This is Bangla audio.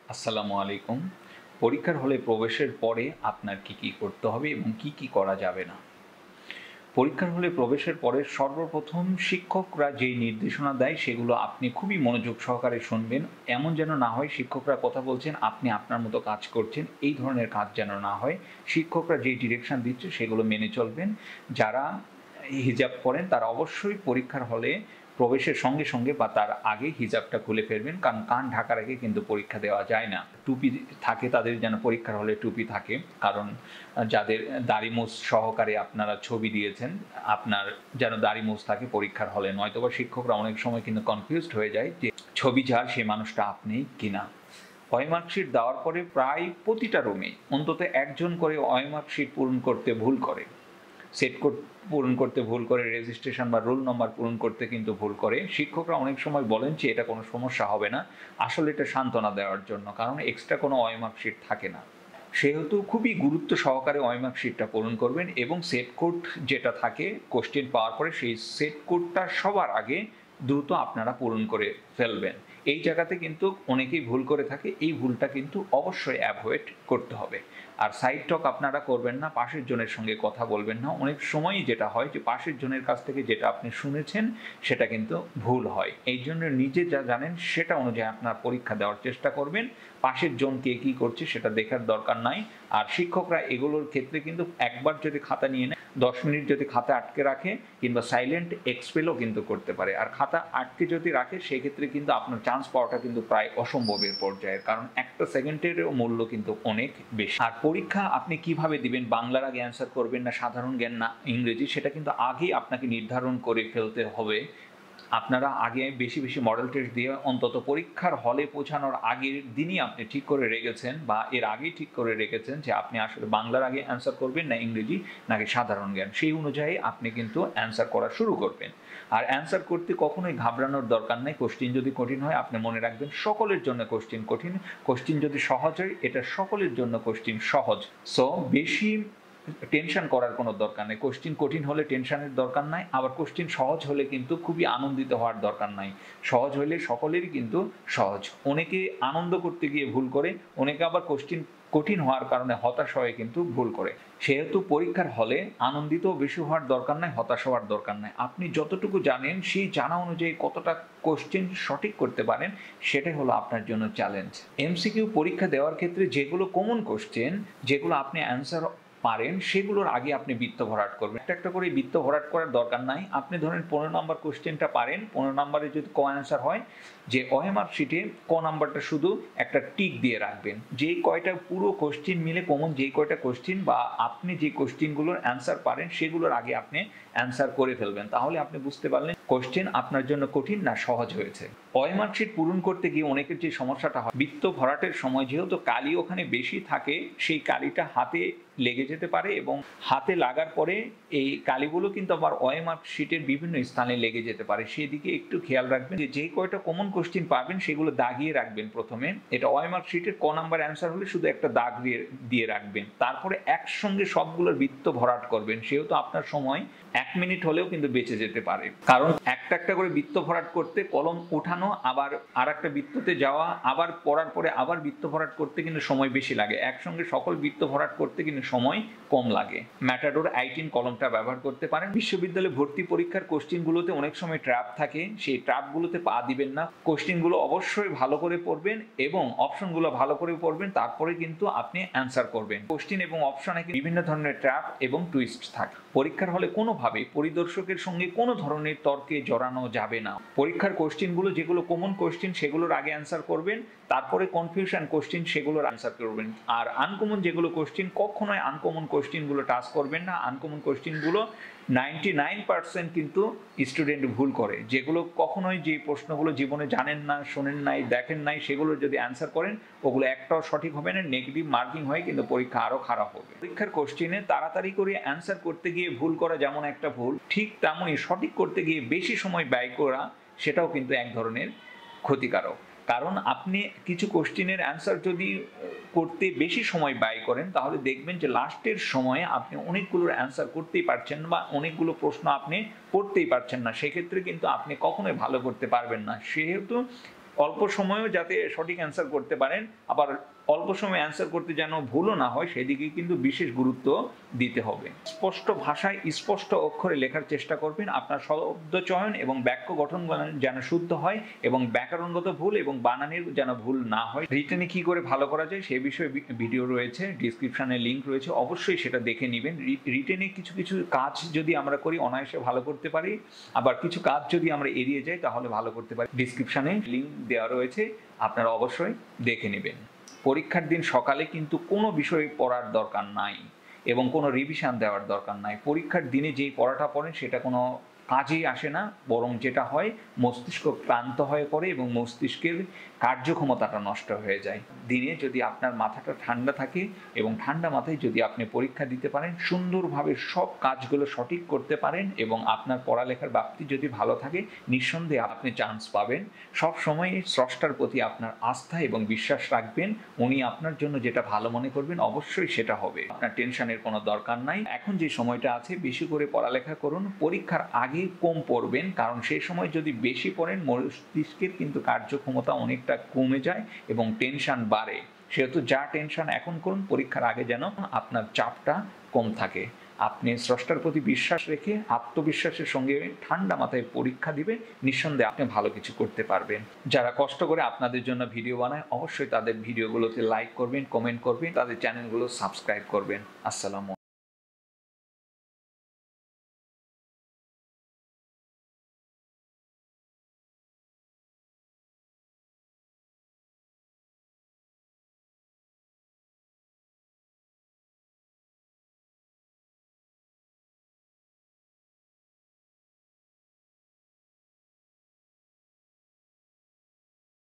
আসসালামু আলাইকুম। পরীক্ষার হলে প্রবেশের পরে আপনার কি করতে হবে এবং কি করা যাবে না? পরীক্ষার হলে প্রবেশের পরে সর্বপ্রথম শিক্ষকরা যেই নির্দেশনা দেয় সেগুলো আপনি খুবই মনোযোগ সহকারে শুনবেন। এমন যেন না হয় শিক্ষকরা কথা বলছেন, আপনি আপনার মতো কাজ করছেন, এই ধরনের কাজ যেন না হয়। শিক্ষকরা যেই ডিরেকশন দিচ্ছে সেগুলো মেনে চলবেন। যারা হিজাব পরেন তারা অবশ্যই পরীক্ষার হলে প্রবেশের সঙ্গে বা তার আগে হিজাবটা খুলে ফেলবেন, কারণ কান ঢাকার আগে কিন্তু পরীক্ষা দেওয়া যায় না। টুপি থাকে তাদের, যেন পরীক্ষার হলে টুপি থাকে, কারণ যাদের দাড়ি মোছ সহকারে আপনারা ছবি দিয়েছেন, আপনার যেন দাড়ি মোছ থাকে পরীক্ষার হলে, নয়তোবা শিক্ষকরা অনেক সময় কিন্তু কনফিউজড হয়ে যায় যে ছবি যার সে মানুষটা আপনি কিনা। ওএমআর শিট দেওয়ার পরে প্রায় প্রতিটা রুমে অন্তত একজন করে ওএমআর শিট পূরণ করতে ভুল করে, সেট কোড পূরণ করতে ভুল করে, রেজিস্ট্রেশন বা রোল নম্বর পূরণ করতে কিন্তু ভুল করে। শিক্ষকরা অনেক সময় বলেন যে এটা কোনো সমস্যা হবে না, আসলে এটা সান্ত্বনা দেওয়ার জন্য, কারণ এক্সট্রা কোনো ওএমআর শিট থাকে না। সেহেতু খুবই গুরুত্ব সহকারে ওএমআর শিটটা পূরণ করবেন এবং সেট কোড যেটা থাকে কোশ্চেন পাওয়ার পরে সেই সেট কোডটা সবার আগে দ্রুত আপনারা পূরণ করে ফেলবেন। এই জায়গাতে কিন্তু অনেকেই ভুল করে থাকে, এই ভুলটা কিন্তু অবশ্যই অ্যাভয়েড করতে হবে। আর সাইড টক আপনারা করবেন না, পাশের জনের সঙ্গে কথা বলবেন না। অনেক সময়ই যেটা হয় যে পাশের জনের কাছ থেকে যেটা আপনি শুনেছেন সেটা কিন্তু ভুল হয়। এই জন্য নিজে যা জানেন সেটা অনুযায়ী আপনার পরীক্ষা দেওয়ার চেষ্টা করবেন। পাশের জন কে কী করছে সেটা দেখার দরকার নাই। আর শিক্ষকরা এগুলোর ক্ষেত্রে কিন্তু একবার যদি খাতা নিয়ে নেয়, 10 মিনিট যদি খাতা আটকে রাখে কিংবা সাইলেন্ট এক্সপেলও কিন্তু করতে পারে। আর খাতা আটকে যদি রাখে সেক্ষেত্রে কিন্তু আপনার চান্স পাওয়াটা কিন্তু প্রায় অসম্ভবের পর্যায়ের, কারণ একটা সেকেন্ডেরও মূল্য কিন্তু অনেক বেশি। আর পরীক্ষা আপনি কিভাবে দিবেন, বাংলার আগে অ্যান্সার করবেন না সাধারণ জ্ঞান না ইংরেজি, সেটা কিন্তু আগেই আপনাকে নির্ধারণ করে ফেলতে হবে। আপনারা আগে বেশি মডেল টেস্ট দিয়ে অন্তত পরীক্ষার হলে পৌঁছানোর আগের দিনই আপনি ঠিক করে রেখেছেন বা এর আগেই ঠিক করে রেখেছেন যে আপনি আসলে বাংলার আগে অ্যান্সার করবেন না ইংরেজি নাকি সাধারণ জ্ঞান। সেই অনুযায়ী আপনি কিন্তু অ্যান্সার করা শুরু করবেন। আর অ্যান্সার করতে কখনোই ঘাবড়ানোর দরকার নেই। কোশ্চিন যদি কঠিন হয় আপনি মনে রাখবেন সকলের জন্য কোশ্চিন কঠিন, কোশ্চিন যদি সহজ হয় এটা সকলের জন্য কোশ্চিন সহজ। সো বেশি টেনশন করার কোনো দরকার নেই। কোশ্চিন কঠিন হলে টেনশনের দরকার নাই, আবার কোশ্চিন সহজ হলে কিন্তু খুবই আনন্দিত হওয়ার দরকার নাই। সহজ হলে সকলেরই কিন্তু সহজ। অনেকে আনন্দ করতে গিয়ে ভুল করে, অনেকে আবার কোশ্চিন কঠিন হওয়ার কারণে হতাশ হয়ে কিন্তু ভুল করে। সেহেতু পরীক্ষার হলে আনন্দিত বেশি হওয়ার দরকার নাই, হতাশ হওয়ার দরকার নাই। আপনি যতটুকু জানেন সেই জানা অনুযায়ী কতটা কোশ্চেন সঠিক করতে পারেন সেটাই হলো আপনার জন্য চ্যালেঞ্জ। এমসিকিউ পরীক্ষা দেওয়ার ক্ষেত্রে যেগুলো কমন কোশ্চেন, যেগুলো আপনি অ্যান্সার পারেন সেগুলোর আগে আপনি বৃত্ত ভরাট করবেন। একটা করে বৃত্ত ভরাট করার দরকার নাই। আপনি ধরেন 15 নম্বর কোশ্চেনটা পারেন, 15 নম্বরে যদি ক অ্যান্সার হয়, যে ওএমআর শিটে ক নাম্বারটা শুধু একটা টিক দিয়ে রাখবেন। যেই কয়টা পুরো কোশ্চেন মিলে কমন যেই কয়টা কোশ্চেন বা আপনি যে কোশ্চেনগুলোর অ্যান্সার পারেন সেগুলোর আগে আপনি অ্যান্সার করে ফেলবেন। তাহলে আপনি বুঝতে পারলেন কোশ্চেন আপনার জন্য কঠিন না সহজ হয়েছে। ওএমআর শিট পূরণ করতে গিয়ে অনেকের যে সমস্যাটা হয়, বৃত্ত ভরাটের সময় যেহেতু কালি ওখানে বেশি থাকে, সেই কালিটা হাতে লেগে যেতে পারে এবং হাতে লাগার পরে এই কালিগুলো কিন্তু আবার ওএমআর শিটের বিভিন্ন স্থানে লেগে যেতে পারে। সেদিকে একটু খেয়াল রাখবেন যে যেই কয়টা কমন কোশ্চেন পাবেন সেগুলো দাগিয়ে রাখবেন প্রথমে। এটা ওএমআর শিটের ক নাম্বার অ্যান্সার হলে শুধু একটা দাগ দিয়ে রাখবেন, তারপরে একসঙ্গে সবগুলোর বৃত্ত ভরাট করবেন। সেহেতু আপনার সময় 1 মিনিট হলেও কিন্তু বেঁচে যেতে পারে, কারণ একটা করে বৃত্ত ভরাট করতে কলম উঠানো, আবার আর একটা বৃত্ততে যাওয়া, আবার পড়ার পরে আবার বৃত্ত ভরাট করতে কিন্তু সময় বেশি লাগে। একসঙ্গে সকল বৃত্ত ভরাট করতে কিন্তু সময় কম লাগে। ম্যাটাডোর i10 কলমটা ব্যবহার করতে পারেন। বিশ্ববিদ্যালয়ে ভর্তি পরীক্ষার কোশ্চেনগুলোতে অনেক সময় ট্র্যাপ থাকে, সেই ট্র্যাপগুলোতে পা দিবেন না। কোশ্চেনগুলো অবশ্যই ভালো করে পড়বেন এবং অপশনগুলো ভালো করে পড়বেন, তারপরে কিন্তু আপনি অ্যান্সার করবেন। কোশ্চেন এবং অপশনে বিভিন্ন ধরনের ট্র্যাপ এবং টুইস্ট থাকে। পরীক্ষার হলে কোনোভাবে পরিদর্শকের সঙ্গে কোনো ধরনের তর্কে জড়ানো যাবে না। পরীক্ষার কোশ্চেনগুলো যেগুলো কমন কোশ্চেন সেগুলোর আগে অ্যান্সার করবেন, তারপরে কনফিউশন কোশ্চেন সেগুলোর অ্যান্সার করবেন। আর আনকমন যেগুলো কোশ্চেন, কখনোই আনকমন কোশ্চেনগুলো টাচ করবেন না। আনকমন কোশ্চেনগুলো 99% কিন্তু স্টুডেন্ট ভুল করে, যেগুলো কখনোই যে প্রশ্নগুলো জীবনে জানেন না, শোনেন নাই, দেখেন নাই, সেগুলো যদি অ্যান্সার করেন ওগুলো একটাও সঠিক হবে না, নেগেটিভ মার্কিং হয়, কিন্তু পরীক্ষা আরও খারাপ হবে। পরীক্ষার কোশ্চেনে তাড়াতাড়ি করে অ্যান্সার করতে গিয়ে ভুল করা যেমন একটা ভুল, ঠিক তেমনই সঠিক করতে গিয়ে বেশি সময় ব্যয় করা সেটাও কিন্তু এক ধরনের ক্ষতিকারক। কারণ আপনি কিছু কোশ্চেনের অ্যান্সার যদি করতে বেশি সময় ব্যয় করেন তাহলে দেখবেন যে লাস্টের সময়ে আপনি অনেকগুলোর অ্যান্সার করতেই পারছেন বা অনেকগুলো প্রশ্ন আপনি পড়তেই পারছেন না। সেক্ষেত্রে কিন্তু আপনি কখনোই ভালো করতে পারবেন না। সেহেতু অল্প সময়েও যাতে সঠিক অ্যান্সার করতে পারেন, আবার অল্প সময় অ্যান্সার করতে যেন ভুলও না হয় সেদিকে কিন্তু বিশেষ গুরুত্ব দিতে হবে। স্পষ্ট ভাষায় স্পষ্ট অক্ষরে লেখার চেষ্টা করবেন। আপনার শব্দ চয়ন এবং বাক্য গঠন যেন শুদ্ধ হয় এবং ব্যাকরণগত ভুল এবং বানানের যেন ভুল না হয়। রিটেনে কি করে ভালো করা যায় সে বিষয়ে ভিডিও রয়েছে, ডিসক্রিপশনে লিঙ্ক রয়েছে, অবশ্যই সেটা দেখে নেবেন। রিটেনে কিছু কিছু কাজ যদি আমরা করি অনায়াসে ভালো করতে পারি, আবার কিছু কাজ যদি আমরা এড়িয়ে যাই তাহলে ভালো করতে পারি। ডিসক্রিপশনে লিঙ্ক দেওয়া রয়েছে, আপনারা অবশ্যই দেখে নেবেন। পরীক্ষার দিন সকালে কিন্তু কোনো বিষয়ে পড়ার দরকার নাই এবং কোনো রিভিশন দেওয়ার দরকার নাই। পরীক্ষার দিনে যেই পড়াটা পড়েন সেটা কোনো কাজেই আসে না, বরং যেটা হয় মস্তিষ্ক ক্লান্ত হয়ে পড়ে এবং মস্তিষ্কের কার্যক্ষমতাটা নষ্ট হয়ে যায়। দিনে যদি আপনার মাথাটা ঠান্ডা থাকে এবং ঠান্ডা মাথায় যদি আপনি পরীক্ষা দিতে পারেন, সুন্দরভাবে সব কাজগুলো সঠিক করতে পারেন এবং আপনার পড়ালেখার ব্যাপ্তি যদি ভালো থাকে, নিঃসন্দেহে আপনি চান্স পাবেন। সব সময় স্রষ্টার প্রতি আপনার আস্থা এবং বিশ্বাস রাখবেন, উনি আপনার জন্য যেটা ভালো মনে করবেন অবশ্যই সেটা হবে। আপনার টেনশনের কোনো দরকার নাই। এখন যে সময়টা আছে বেশি করে পড়ালেখা করুন। পরীক্ষার আগে কম পড়বেন, কারণ সেই সময় যদি বেশি পড়েন মস্তিষ্কের কিন্তু কার্যক্ষমতা অনেকটা কমে যায় এবং টেনশন বাড়ে। সেহেতু যা টেনশন এখন করুন, পরীক্ষার আগে যেন আপনার চাপটা কম থাকে। আপনি স্রষ্টার প্রতি বিশ্বাস রেখে আত্মবিশ্বাসের সঙ্গে ঠান্ডা মাথায় পরীক্ষা দিবেন, নিঃসন্দেহে আপনি ভালো কিছু করতে পারবেন। যারা কষ্ট করে আপনাদের জন্য ভিডিও বানায় অবশ্যই তাদের ভিডিওগুলোতে লাইক করবেন, কমেন্ট করবেন, তাদের চ্যানেলগুলো সাবস্ক্রাইব করবেন। আসসালামু